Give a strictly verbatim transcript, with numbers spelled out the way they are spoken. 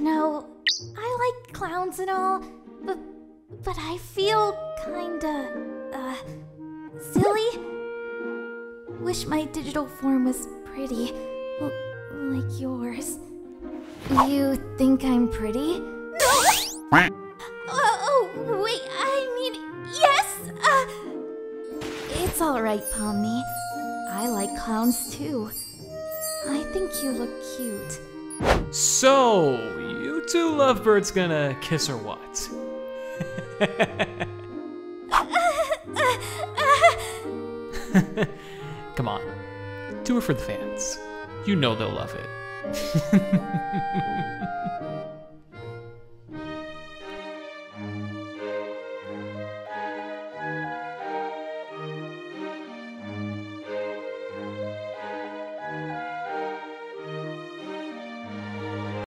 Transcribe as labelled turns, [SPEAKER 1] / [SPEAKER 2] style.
[SPEAKER 1] know, I like clowns and all, but, but I feel kinda, uh, silly. Wish my digital form was pretty, l like yours. You think I'm pretty? No! Oh, oh, wait, I mean, yes! Uh, it's alright, Pomni. I like clowns too. I think you look cute.
[SPEAKER 2] So, you two lovebirds gonna kiss or what? Come on, do it for the fans. You know they'll love it.